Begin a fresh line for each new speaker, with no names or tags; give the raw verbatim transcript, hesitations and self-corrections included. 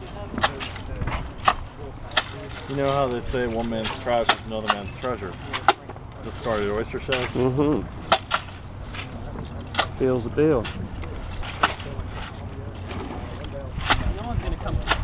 You know how they say one man's trash is another man's treasure? Discarded oyster shells?
Mm-hmm. Feels the deal.
No one's gonna come.